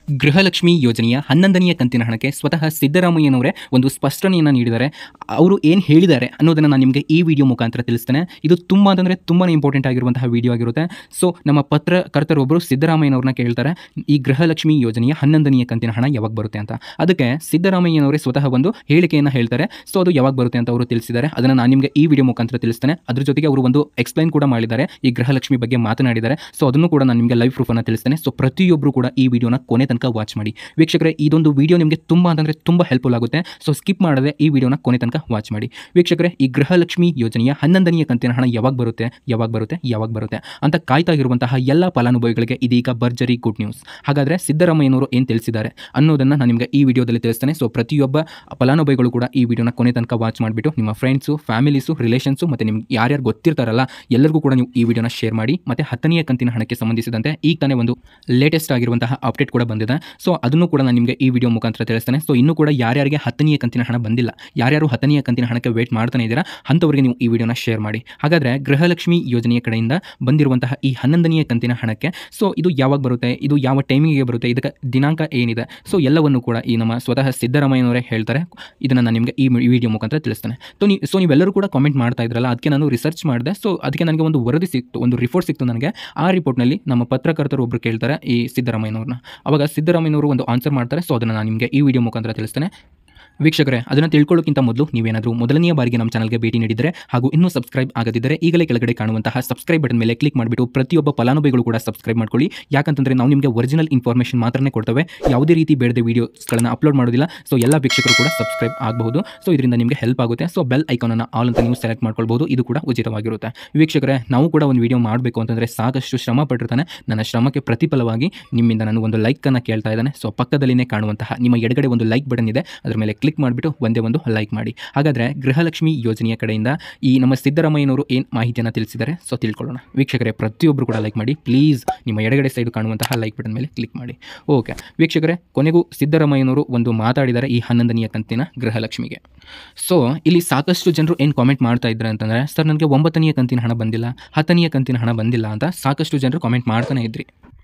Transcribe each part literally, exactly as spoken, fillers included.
ಗೃಹಲಕ್ಷ್ಮಿ ಯೋಜನೆಯ ಹನ್ನೊಂದನೆಯ ಕಂತಿನ ಹಣಕ್ಕೆ ಸ್ವತಃ ಸಿದ್ದರಾಮಯ್ಯನವರೇ ಒಂದು ಸ್ಪಷ್ಟನೆಯನ್ನು ನೀಡಿದ್ದಾರೆ. ಅವರು ಏನು ಹೇಳಿದ್ದಾರೆ ಅನ್ನೋದನ್ನು ನಾನು ನಿಮಗೆ ಈ ವಿಡಿಯೋ ಮುಖಾಂತರ ತಿಳಿಸ್ತೇನೆ. ಇದು ತುಂಬ ಅಂತಂದರೆ ತುಂಬಾ ಇಂಪಾರ್ಟೆಂಟ್ ಆಗಿರುವಂತಹ ವಿಡಿಯೋ ಆಗಿರುತ್ತೆ. ಸೊ ನಮ್ಮ ಪತ್ರಕರ್ತರೊಬ್ಬರು ಸಿದ್ದರಾಮಯ್ಯನವ್ರನ್ನ ಕೇಳ್ತಾರೆ, ಈ ಗೃಹಲಕ್ಷ್ಮಿ ಯೋಜನೆಯ ಹನ್ನೊಂದನೆಯ ಕಂತಿನ ಹಣ ಯಾವಾಗ ಬರುತ್ತೆ ಅಂತ. ಅದಕ್ಕೆ ಸಿದ್ದರಾಮಯ್ಯನವರೇ ಸ್ವತಃ ಒಂದು ಹೇಳಿಕೆಯನ್ನು ಹೇಳ್ತಾರೆ. ಸೊ ಅದು ಯಾವಾಗ ಬರುತ್ತೆ ಅಂತ ಅವರು ತಿಳಿಸಿದ್ದಾರೆ. ಅದನ್ನು ನಾನು ನಿಮಗೆ ಈ ವಿಡಿಯೋ ಮುಖಾಂತರ ತಿಳಿಸ್ತೇನೆ. ಅದ್ರ ಜೊತೆಗೆ ಅವರು ಒಂದು ಎಕ್ಸ್ಪ್ಲೈನ್ ಕೂಡ ಮಾಡಿದ್ದಾರೆ, ಈ ಗೃಹಲಕ್ಷ್ಮಿ ಬಗ್ಗೆ ಮಾತನಾಡಿದ್ದಾರೆ. ಸೊ ಅದನ್ನು ಕೂಡ ನಾನು ನಿಮಗೆ ಲೈವ್ ಪ್ರೂಫನ್ನು ತಿಳಿಸ್ತೇನೆ. ಸೊ ಪ್ರತಿಯೊಬ್ಬರು ಕೂಡ ಈ ವಿಡಿಯೋನ ಕೊನೆ ತನಕ ವಾಚ್ ಮಾಡಿ ವೀಕ್ಷಕರೇ. ಇದೊಂದು ವಿಡಿಯೋ ನಿಮಗೆ ತುಂಬ ಅಂತಂದರೆ ತುಂಬ ಹೆಲ್ಪ್ಫುಲ್ ಆಗುತ್ತೆ. ಸೊ ಸ್ಕಿಪ್ ಮಾಡದೆ ಈ ವಿಡಿಯೋನ ಕೊನೆ ತನಕ ವಾಚ್ ಮಾಡಿ ವೀಕ್ಷಕರೇ. ಈ ಗೃಹಲಕ್ಷ್ಮಿ ಯೋಜನೆಯ ಹನ್ನೊಂದನೆಯ ಕಂತಿನ ಹಣ ಯಾವಾಗ ಬರುತ್ತೆ ಯಾವಾಗ ಬರುತ್ತೆ ಯಾವಾಗ ಬರುತ್ತೆ ಅಂತ ಕಾಯ್ತಾ ಇರುವಂತಹ ಎಲ್ಲ ಫಲಾನುಭವಿಗಳಿಗೆ ಇದೀಗ ಭರ್ಜರಿ ಗುಡ್ ನ್ಯೂಸ್. ಹಾಗಾದರೆ ಸಿದ್ದರಾಮಯ್ಯನವರು ಏನು ತಿಳಿಸಿದ್ದಾರೆ ಅನ್ನೋದನ್ನು ನಾನು ನಿಮಗೆ ಈ ವಿಡಿಯೋದಲ್ಲಿ ತಿಳಿಸ್ತೇನೆ. ಸೊ ಪ್ರತಿಯೊಬ್ಬ ಫಲಾನುಭವಿಗಳು ಕೂಡ ಈ ವಿಡಿಯೋನ ಕೊನೆ ತನಕ ವಾಚ್ ಮಾಡಿಬಿಟ್ಟು ನಿಮ್ಮ ಫ್ರೆಂಡ್ಸು, ಫ್ಯಾಮಿಲೀಸು, ರಿಲೇಷನ್ಸು ಮತ್ತು ನಿಮ್ಗೆ ಯಾರ್ಯಾರು ಗೊತ್ತಿರ್ತಾರಲ್ಲ ಎಲ್ಲರಿಗೂ ಕೂಡ ನೀವು ಈ ವಿಡಿಯೋನ ಶೇರ್ ಮಾಡಿ. ಮತ್ತು ಹತ್ತನೆಯ ಕಂತಿನ ಹಣಕ್ಕೆ ಸಂಬಂಧಿಸಿದಂತೆ ಈಗ ತಾನೇ ಒಂದು ಲೇಟೆಸ್ಟ್ ಆಗಿರುವಂತಹ ಅಪ್ಡೇಟ್ ಕೂಡ ಬಂದಿದೆ. ಸೊ ಅದನ್ನು ಕೂಡ ನಾನು ನಿಮಗೆ ಈ ವಿಡಿಯೋ ಮುಖಾಂತರ ತಿಳಿಸ್ತೇನೆ. ಸೊ ಇನ್ನೂ ಕೂಡ ಯಾರ್ಯಾರಿಗೆ ಹತ್ತನೆಯ ಕಂತಿನ ಹಣ ಬಂದಿಲ್ಲ, ಯಾರ್ಯಾರು ಹತ್ತನೆಯ ಕಂತಿನ ಹಣಕ್ಕೆ ವೇಟ್ ಮಾಡ್ತಾನೆ ಇದ್ದೀರಾ ಅಂಥವರಿಗೆ ನೀವು ಈ ವಿಡಿಯೋನ ಶೇರ್ ಮಾಡಿ. ಹಾಗಾದರೆ ಗೃಹಲಕ್ಷ್ಮಿ ಯೋಜನೆಯ ಕಡೆಯಿಂದ ಬಂದಿರುವಂತಹ ಈ ಹನ್ನೊಂದನೆಯ ಕಂತಿನ ಹಣಕ್ಕೆ ಸೊ ಇದು ಯಾವಾಗ ಬರುತ್ತೆ, ಇದು ಯಾವ ಟೈಮಿಗೆ ಬರುತ್ತೆ, ಇದಕ್ಕೆ ದಿನಾಂಕ ಏನಿದೆ, ಸೊ ಎಲ್ಲವನ್ನು ಕೂಡ ಈ ನಮ್ಮ ಸ್ವತಃ ಸಿದ್ದರಾಮಯ್ಯನವರೇ ಹೇಳ್ತಾರೆ. ಇದನ್ನು ನಾನು ನಿಮಗೆ ಈ ವಿಡಿಯೋ ಮುಖಾಂತರ ತಿಳಿಸ್ತೇನೆ. ಸೊ ನೀವು ಸೊ ನೀವೆಲ್ಲರೂ ಕೂಡ ಕಾಮೆಂಟ್ ಮಾಡ್ತಾ ಇದ್ರಲ್ಲ, ಅದಕ್ಕೆ ನಾನು ರಿಸರ್ಚ್ ಮಾಡಿದೆ. ಸೊ ಅದಕ್ಕೆ ನನಗೆ ಒಂದು ವರದಿ ಸಿಕ್ತು, ಒಂದು ರಿಪೋರ್ಟ್ ಸಿಕ್ತು ನನಗೆ. ಆ ರಿಪೋರ್ಟ್ನಲ್ಲಿ ನಮ್ಮ ಪತ್ರಕರ್ತರು ಒಬ್ಬರು ಕೇಳ್ತಾರೆ ಈ ಸಿದ್ದರಾಮಯ್ಯನವ್ರನ್ನ. ಅವಾಗ ಸಿದ್ದರಾಮಯ್ಯನವರು ಒಂದು ಆನ್ಸರ್ ಮಾಡ್ತಾರೆ. ಸೊ ಅದನ್ನು ನಾನು ನಿಮಗೆ ಈ ವಿಡಿಯೋ ಮುಖಾಂತರ ತಿಳಿಸ್ತೇನೆ. ವೀಕ್ಷಕರೇ, ಅದನ್ನು ತಿಳ್ಕೊಳ್ಳೋಕ್ಕಿಂತ ಮೊದಲು ನೀವೇನಾದರೂ ಮೊದಲನೆಯ ಬಾರಿಗೆ ನಮ್ಮ ಚಾನಲ್ಗೆ ಭೇಟಿ ನೀಡಿದರೆ ಹಾಗೂ ಇನ್ನೂ ಸಬ್ಸ್ಕ್ರೈಬ್ ಆಗದಿದ್ದರೆ ಈಗಲೇ ಕೆಳಗಡೆ ಕಾಣುವಂತಹ ಸಬ್ಸ್ಕ್ರೈಬ್ ಬಟನ್ ಮೇಲೆ ಕ್ಲಿಕ್ ಮಾಡಿಬಿಟ್ಟು ಪ್ರತಿಯೊಬ್ಬ ಫಲಾನುಭವಿಗಳು ಕೂಡ ಸಬ್ಸ್ಕ್ರೈಬ್ ಮಾಡ್ಕೊಳ್ಳಿ. ಯಾಕಂತಂದರೆ ನಾವು ನಿಮಗೆ ಒರಿಜಿನಲ್ ಇನ್ಫಾರ್ಮೇಷನ್ ಮಾತ್ರನೇ ಕೊಡ್ತೇವೆ, ಯಾವುದೇ ರೀತಿ ಬೇಡದೆ ವೀಡಿಯೋಸ್ಗಳನ್ನು ಅಪ್ಲೋಡ್ ಮಾಡೋದಿಲ್ಲ. ಸೊ ಎಲ್ಲ ವೀಕ್ಷಕರು ಕೂಡ ಸಬ್ಸ್ಕ್ರೈಬ್ ಆಗಬಹುದು. ಸೊ ಇದರಿಂದ ನಿಮಗೆ ಹೆಲ್ಪ್ ಆಗುತ್ತೆ. ಸೊ ಬೆಲ್ ಐಕಾನನ್ನು ಆಲ್ ಅಂತ ನೀವು ಸೆಲೆಕ್ಟ್ ಮಾಡ್ಕೊಳ್ಬಹುದು. ಇದು ಕೂಡ ಉಚಿತವಾಗಿರುತ್ತೆ. ವೀಕ್ಷಕರೇ, ನಾವು ಕೂಡ ಒಂದು ವಿಡಿಯೋ ಮಾಡಬೇಕು ಅಂತಂದರೆ ಸಾಕಷ್ಟು ಶ್ರಮ ಪಟ್ಟಿರ್ತಾನೆ. ನನ್ನ ಶ್ರಮಕ್ಕೆ ಪ್ರತಿಫಲವಾಗಿ ನಿಮ್ಮಿಂದ ನಾನು ಒಂದು ಲೈಕನ್ನು ಕೇಳ್ತಾ ಇದ್ದಾನೆ. ಸೊ ಪಕ್ಕದಲ್ಲಿನೇ ಕಾಣುವಂತಹ ನಿಮ್ಮ ಎಡಗಡೆ ಒಂದು ಲೈಕ್ ಬಟನ್ ಇದೆ, ಅದರ ಮೇಲೆ ಕ್ಲಿಕ್ ಮಾಡಿಬಿಟ್ಟು ಒಂದೇ ಒಂದು ಲೈಕ್ ಮಾಡಿ. ಹಾಗಾದರೆ ಗೃಹಲಕ್ಷ್ಮಿ ಯೋಜನೆಯ ಕಡೆಯಿಂದ ಈ ನಮ್ಮ ಸಿದ್ದರಾಮಯ್ಯನವರು ಏನು ಮಾಹಿತಿಯನ್ನು ತಿಳಿಸಿದ್ದಾರೆ ಸೊ ತಿಳ್ಕೊಳ್ಳೋಣ. ವೀಕ್ಷಕರೇ, ಪ್ರತಿಯೊಬ್ಬರು ಕೂಡ ಲೈಕ್ ಮಾಡಿ ಪ್ಲೀಸ್. ನಿಮ್ಮ ಎಡಗಡೆ ಸೈಡ್ ಕಾಣುವಂತಹ ಲೈಕ್ ಬಟನ್ ಮೇಲೆ ಕ್ಲಿಕ್ ಮಾಡಿ. ಓಕೆ ವೀಕ್ಷಕರೇ, ಕೊನೆಗೂ ಸಿದ್ದರಾಮಯ್ಯನವರು ಒಂದು ಮಾತಾಡಿದ್ದಾರೆ ಈ ಹನ್ನೊಂದನೆಯ ಕಂತಿನ ಗೃಹಲಕ್ಷ್ಮಿಗೆ. ಸೊ ಇಲ್ಲಿ ಸಾಕಷ್ಟು ಜನರು ಏನು ಕಾಮೆಂಟ್ ಮಾಡ್ತಾ ಇದ್ದಾರೆ ಅಂತಂದರೆ, ಸರ್ ನನಗೆ ಒಂಬತ್ತನೆಯ ಕಂತಿನ ಹಣ ಬಂದಿಲ್ಲ, ಹತ್ತನೆಯ ಕಂತಿನ ಹಣ ಬಂದಿಲ್ಲ ಅಂತ ಸಾಕಷ್ಟು ಜನರು ಕಾಮೆಂಟ್ ಮಾಡ್ತಾನೆ ಇದ್ರಿ.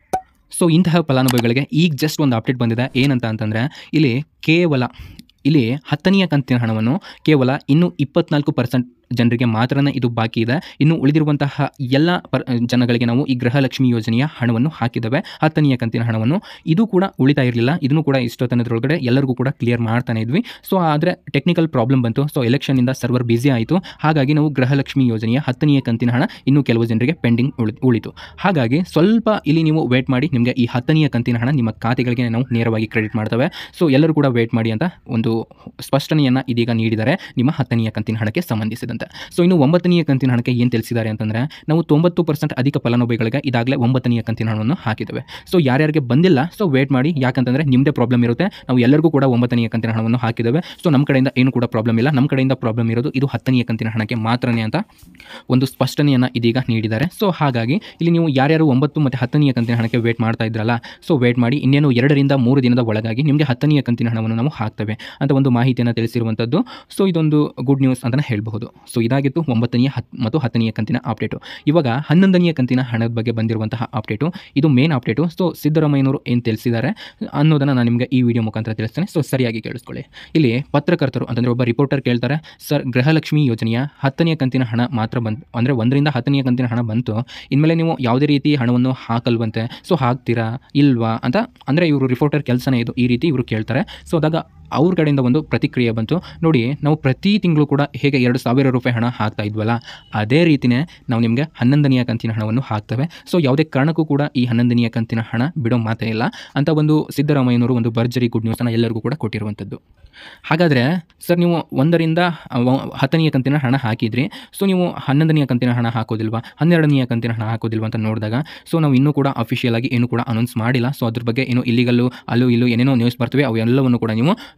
ಸೊ ಇಂತಹ ಫಲಾನುಭವಿಗಳಿಗೆ ಈಗ ಜಸ್ಟ್ ಒಂದು ಅಪ್ಡೇಟ್ ಬಂದಿದೆ. ಏನಂತ ಅಂತಂದರೆ, ಇಲ್ಲಿ ಕೇವಲ ಇಲ್ಲಿ ಹತ್ತನೆಯ ಕಂತಿನ ಹಣವನ್ನು ಕೇವಲ ಇನ್ನೂ ಇಪ್ಪತ್ನಾಲ್ಕು ಪರ್ಸೆಂಟ್ ಜನರಿಗೆ ಮಾತ್ರನೇ ಇದು ಬಾಕಿ ಇದೆ. ಇನ್ನು ಉಳಿದಿರುವಂತಹ ಎಲ್ಲ ಪರ್ ಜನಗಳಿಗೆ ನಾವು ಈ ಗೃಹಲಕ್ಷ್ಮಿ ಯೋಜನೆಯ ಹಣವನ್ನು ಹಾಕಿದ್ದೇವೆ, ಹತ್ತನೆಯ ಕಂತಿನ ಹಣವನ್ನು. ಇದು ಕೂಡ ಉಳಿತಾ ಇರಲಿಲ್ಲ, ಇದನ್ನು ಕೂಡ ಇಷ್ಟೊತ್ತನದರೊಳಗಡೆ ಎಲ್ಲರಿಗೂ ಕೂಡ ಕ್ಲಿಯರ್ ಮಾಡ್ತಾನೆ ಇದ್ವಿ. ಸೊ ಆದರೆ ಟೆಕ್ನಿಕಲ್ ಪ್ರಾಬ್ಲಮ್ ಬಂತು. ಸೊ ಎಲೆಕ್ಷನ್ನಿಂದ ಸರ್ವರ್ ಬ್ಯುಸಿ ಆಯಿತು. ಹಾಗಾಗಿ ನಾವು ಗೃಹಲಕ್ಷ್ಮಿ ಯೋಜನೆಯ ಹತ್ತನೆಯ ಕಂತಿನ ಹಣ ಇನ್ನೂ ಕೆಲವು ಜನರಿಗೆ ಪೆಂಡಿಂಗ್ ಉಳಿ ಉಳಿತು ಹಾಗಾಗಿ ಸ್ವಲ್ಪ ಇಲ್ಲಿ ನೀವು ವೇಟ್ ಮಾಡಿ, ನಿಮಗೆ ಈ ಹತ್ತನೆಯ ಕಂತಿನ ಹಣ ನಿಮ್ಮ ಖಾತೆಗಳಿಗೆ ನಾವು ನೇರವಾಗಿ ಕ್ರೆಡಿಟ್ ಮಾಡ್ತೇವೆ. ಸೊ ಎಲ್ಲರೂ ಕೂಡ ವೇಟ್ ಮಾಡಿ ಅಂತ ಒಂದು ಸ್ಪಷ್ಟನೆಯನ್ನು ಇದೀಗ ನೀಡಿದ್ದಾರೆ ನಿಮ್ಮ ಹತ್ತನೆಯ ಕಂತಿನ ಹಣಕ್ಕೆ ಸಂಬಂಧಿಸಿದಂತೆ. ಸೊ ಇನ್ನು ಒಂಬತ್ತನೆಯ ಕಂತಿನ ಹಣಕ್ಕೆ ಏನು ತಿಳಿಸಿದ್ದಾರೆ ಅಂತಂದರೆ, ನಾವು ತೊಂಬತ್ತು ಪರ್ಸೆಂಟ್ ಅಧಿಕ ಫಲಾನುಭವಿಗಳಿಗೆ ಇದಾಗಲೇ ಒಂಬತ್ತನೆಯ ಕಂತಿನ ಹಣವನ್ನು ಹಾಕಿದ್ದೇವೆ. ಸೊ ಯಾರ್ಯಾರಿಗೆ ಬಂದಿಲ್ಲ ಸೊ ವೇಟ್ ಮಾಡಿ, ಯಾಕಂತಂದರೆ ನಿಮ್ಮದೇ ಪ್ರಾಬ್ಲಮ್ ಇರುತ್ತೆ. ನಾವು ಎಲ್ಲರಿಗೂ ಕೂಡ ಒಂಬತ್ತನೆಯ ಕಂತಿನ ಹಣವನ್ನು ಹಾಕಿದ್ದೇವೆ. ಸೊ ನಮ್ಮ ಕಡೆಯಿಂದ ಏನು ಕೂಡ ಪ್ರಾಬ್ಲಮ್ ಇಲ್ಲ, ನಮ್ಮ ಕಡೆಯಿಂದ ಪ್ರಾಬ್ಲಮ್ ಇರೋದು ಇದು ಹತ್ತನೆಯ ಕಂತಿನ ಹಣಕ್ಕೆ ಮಾತ್ರನೇ ಅಂತ ಒಂದು ಸ್ಪಷ್ಟನೆಯನ್ನು ಇದೀಗ ನೀಡಿದ್ದಾರೆ. ಸೊ ಹಾಗಾಗಿ ಇಲ್ಲಿ ನೀವು ಯಾರ್ಯಾರು ಒಂಬತ್ತು ಮತ್ತು ಹತ್ತನೆಯ ಕಂತಿನ ಹಣಕ್ಕೆ ವೇಟ್ ಮಾಡ್ತಾ ಇದ್ರಲ್ಲ, ಸೊ ವೇಟ್ ಮಾಡಿ, ಇನ್ನೇನು ಎರಡರಿಂದ ಮೂರು ದಿನದ ಒಳಗಾಗಿ ನಿಮಗೆ ಹತ್ತನೆಯ ಕಂತಿನ ಹಣವನ್ನು ನಾವು ಹಾಕ್ತೇವೆ ಅಂತ ಒಂದು ಮಾಹಿತಿಯನ್ನು ತಿಳಿಸಿರುವಂಥದ್ದು. ಸೊ ಇದೊಂದು ಗುಡ್ ನ್ಯೂಸ್ ಅಂತಲೇ ಹೇಳಬಹುದು. ಸೊ ಇದಾಗಿತ್ತು ಒಂಬತ್ತನೆಯ ಹತ್ ಮತ್ತು ಹತ್ತನೆಯ ಕಂತಿನ ಅಪ್ಡೇಟು. ಇವಾಗ ಹನ್ನೊಂದನೆಯ ಕಂತಿನ ಹಣದ ಬಗ್ಗೆ ಬಂದಿರುವಂತಹ ಅಪ್ಡೇಟು, ಇದು ಮೇನ್ ಅಪ್ಡೇಟು. ಸೊ ಸಿದ್ದರಾಮಯ್ಯನವರು ಏನು ತಿಳಿಸಿದ್ದಾರೆ ಅನ್ನೋದನ್ನು ನಾನು ನಿಮಗೆ ಈ ವಿಡಿಯೋ ಮುಖಾಂತರ ತಿಳಿಸ್ತೇನೆ. ಸೊ ಸರಿಯಾಗಿ ಕೇಳಿಸ್ಕೊಳ್ಳಿ. ಇಲ್ಲಿ ಪತ್ರಕರ್ತರು ಅಂತಂದರೆ ಒಬ್ಬ ರಿಪೋರ್ಟರ್ ಕೇಳ್ತಾರೆ, ಸರ್ ಗೃಹಲಕ್ಷ್ಮಿ ಯೋಜನೆಯ ಹತ್ತನೆಯ ಕಂತಿನ ಹಣ ಮಾತ್ರ ಬಂತು, ಅಂದರೆ ಒಂದರಿಂದ ಹತ್ತನೆಯ ಕಂತಿನ ಹಣ ಬಂತು, ಇನ್ಮೇಲೆ ನೀವು ಯಾವುದೇ ರೀತಿ ಹಣವನ್ನು ಹಾಕಲ್ವಂತೆ, ಸೊ ಹಾಕ್ತೀರಾ ಇಲ್ವಾ ಅಂತ. ಅಂದರೆ ಇವರು ರಿಪೋರ್ಟರ್ ಕೆಲಸನೇ ಇದು, ಈ ರೀತಿ ಇವರು ಕೇಳ್ತಾರೆ. ಸೊ ಅದಾಗ ಅವ್ರ ಕಡೆಯಿಂದ ಒಂದು ಪ್ರತಿಕ್ರಿಯೆ ಬಂತು. ನೋಡಿ, ನಾವು ಪ್ರತಿ ತಿಂಗಳು ಕೂಡ ಹೇಗೆ ಎರಡು ಸಾವಿರ ರೂಪಾಯಿ ಹಣ ಹಾಕ್ತಾ ಇದ್ವಲ್ಲ, ಅದೇ ರೀತಿಯೇ ನಾವು ನಿಮಗೆ ಹನ್ನೊಂದನೆಯ ಕಂತಿನ ಹಣವನ್ನು ಹಾಕ್ತೇವೆ. ಸೊ ಯಾವುದೇ ಕಾರಣಕ್ಕೂ ಕೂಡ ಈ ಹನ್ನೊಂದನೆಯ ಕಂತಿನ ಹಣ ಬಿಡೋ ಮಾತೇ ಇಲ್ಲ ಅಂತ ಒಂದು ಸಿದ್ದರಾಮಯ್ಯನವರು ಒಂದು ಭರ್ಜರಿ ಗುಡ್ ನ್ಯೂಸನ್ನು ಎಲ್ಲರಿಗೂ ಕೂಡ ಕೊಟ್ಟಿರುವಂಥದ್ದು. ಹಾಗಾದರೆ ಸರ್ ನೀವು ಒಂದರಿಂದ ಹತ್ತನೆಯ ಕಂತಿನ ಹಣ ಹಾಕಿದ್ರಿ, ಸೊ ನೀವು ಹನ್ನೊಂದನೆಯ ಕಂತಿನ ಹಣ ಹಾಕೋದಿಲ್ವಾ, ಹನ್ನೆರಡನೆಯ ಕಂತಿನ ಹಣ ಹಾಕೋದಿಲ್ವಾ ಅಂತ ನೋಡಿದಾಗ, ಸೊ ನಾವು ಇನ್ನೂ ಕೂಡ ಅಫಿಷಿಯಲ್ ಆಗಿ ಏನೂ ಕೂಡ ಅನೌನ್ಸ್ ಮಾಡಿಲ್ಲ. ಸೊ ಅದ್ರ ಬಗ್ಗೆ ಏನೋ ಇಲ್ಲಿಗಲ್ಲು ಅಲ್ಲೂ ಇಲ್ಲೂ ಏನೇನೋ ನ್ಯೂಸ್ ಬರ್ತವೆ, ಅವು ಎಲ್ಲವನ್ನು ಕೂಡ ನೀವು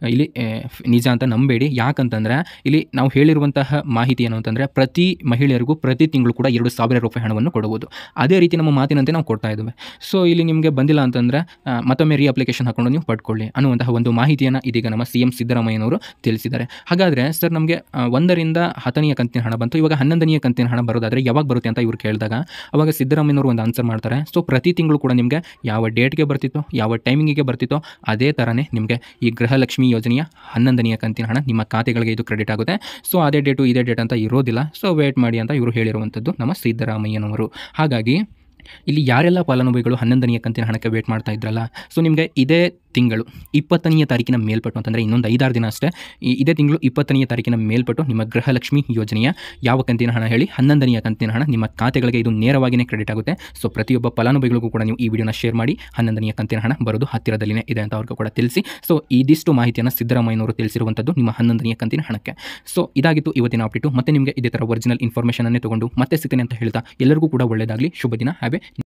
ಇಲ್ಲಿ ನಿಜ ಅಂತ ನಂಬೇಡಿ. ಯಾಕಂತಂದರೆ ಇಲ್ಲಿ ನಾವು ಹೇಳಿರುವಂತಹ ಮಾಹಿತಿ ಏನು ಅಂತಂದರೆ ಪ್ರತಿ ಮಹಿಳೆಯರಿಗೂ ಪ್ರತಿ ತಿಂಗಳು ಕೂಡ ಎರಡು ಸಾವಿರ ರೂಪಾಯಿ ಹಣವನ್ನು ಕೊಡುವುದು. ಅದೇ ರೀತಿ ನಮ್ಮ ಮಾತಿನಂತೆ ನಾವು ಕೊಡ್ತಾ ಇದ್ದೇವೆ. ಸೊ ಇಲ್ಲಿ ನಿಮಗೆ ಬಂದಿಲ್ಲ ಅಂತಂದರೆ ಮತ್ತೊಮ್ಮೆ ರೀ ಅಪ್ಲಿಕೇಶನ್ ಹಾಕೊಂಡು ನೀವು ಪಡ್ಕೊಳ್ಳಿ ಅನ್ನುವಂತಹ ಒಂದು ಮಾಹಿತಿಯನ್ನು ಇದೀಗ ನಮ್ಮ ಸಿ ಎಂ ಸಿದ್ದರಾಮಯ್ಯನವರು ತಿಳಿಸಿದ್ದಾರೆ. ಹಾಗಾದರೆ ಸರ್ ನಮಗೆ ಒಂದರಿಂದ ಹತ್ತನೆಯ ಕಂತಿನ ಹಣ ಬಂತು, ಇವಾಗ ಹನ್ನೊಂದನೆಯ ಕಂತಿನ ಹಣ ಬರೋದಾದರೆ ಯಾವಾಗ ಬರುತ್ತೆ ಅಂತ ಇವ್ರು ಕೇಳಿದಾಗ ಅವಾಗ ಸಿದ್ದರಾಮಯ್ಯನವರು ಒಂದು ಆನ್ಸರ್ ಮಾಡ್ತಾರೆ. ಸೊ ಪ್ರತಿ ತಿಂಗಳು ಕೂಡ ನಿಮಗೆ ಯಾವ ಡೇಟ್ಗೆ ಬರ್ತಿತ್ತೋ ಯಾವ ಟೈಮಿಂಗಿಗೆ ಬರ್ತಿತ್ತೋ ಅದೇ ಥರನೇ ನಿಮಗೆ ಈ ಗೃಹಲಕ್ಷ್ಮಿ ಯೋಜನೆಯ ಹನ್ನೊಂದನೆಯ ಕಂತಿನ ಹಣ ನಿಮ್ಮ ಖಾತೆಗಳಿಗೆ ಇದು ಕ್ರೆಡಿಟ್ ಆಗುತ್ತೆ. ಸೊ ಅದೇ ಡೇಟು ಇದೇ ಡೇಟ್ ಅಂತ ಇರೋದಿಲ್ಲ. ಸೊ ವೇಟ್ ಮಾಡಿ ಅಂತ ಇವರು ಹೇಳಿರುವಂಥದ್ದು ನಮ್ಮ ಸಿದ್ದರಾಮಯ್ಯನವರು. ಹಾಗಾಗಿ ಇಲ್ಲಿ ಯಾರೆಲ್ಲ ಫಲಾನುಭವಿಗಳು ಹನ್ನೊಂದನೆಯ ಕಂತಿನ ಹಣಕ್ಕೆ ವೇಟ್ ಮಾಡ್ತಾ ಇದ್ರಲ್ಲ, ಸೊ ನಿಮಗೆ ಇದೇ ತಿಂಗಳು ಇಪ್ಪತ್ತನೆಯ ತಾರೀಕಿನ ಮೇಲ್ಪಟ್ಟು ಅಂತಂದರೆ ಇನ್ನೊಂದು ಐದಾರು ದಿನ ಅಷ್ಟೇ, ಈ ಇದೇ ತಿಂಗಳು ಇಪ್ಪತ್ತನೆಯ ತಾರೀಕಿನ ಮೇಲ್ಪಟ್ಟು ನಿಮ್ಮ ಗೃಹಲಕ್ಷ್ಮಿ ಯೋಜನೆಯ ಯಾವ ಕಂತಿನ ಹಣ ಹೇಳಿ ಹನ್ನೊಂದನೆಯ ಕಂತಿನ ಹಣ ನಿಮ್ಮ ಖಾತೆಗಳಿಗೆ ಇದು ನೇರವಾಗಿಯೇ ಕ್ರೆಡಿಟ್ ಆಗುತ್ತೆ. ಸೊ ಪ್ರತಿಯೊಬ್ಬ ಫಲಾನುಭವಿಗಳಿಗೂ ಕೂಡ ನೀವು ಈ ವಿಡಿಯೋನ ಶೇರ್ ಮಾಡಿ ಹನ್ನೊಂದನೆಯ ಕಂತಿನ ಹಣ ಬರೋದು ಹತ್ತಿರದಲ್ಲಿನೇ ಇದೆ ಅಂತ ಅವ್ರಿಗೂ ಕೂಡ ತಿಳಿಸಿ. ಸೊ ಇದಿಷ್ಟು ಮಾಹಿತಿಯನ್ನು ಸಿದ್ದರಾಮಯ್ಯನವರು ತಿಳಿಸಿರುವಂಥದ್ದು ನಿಮ್ಮ ಹನ್ನೊಂದನೆಯ ಕಂತಿನ ಹಣಕ್ಕೆ. ಸೊ ಇದಾಗಿತ್ತು ಇವತ್ತಿನ ಅಪ್ಡೇಟು. ಮತ್ತೆ ನಿಮಗೆ ಇದೇ ಥರ ಒರಿಜಿನಲ್ ಇನ್ಫಾರ್ಮೇಷನ್ ಅನ್ನೇ ತಗೊಂಡು ಮತ್ತೆ ಸಿಗ್ತೇನೆ ಅಂತ ಹೇಳ್ತಾ ಎಲ್ಲರಿಗೂ ಕೂಡ ಒಳ್ಳೆಯದಾಗಲಿ. ಶುಭ ದಿನ. Have A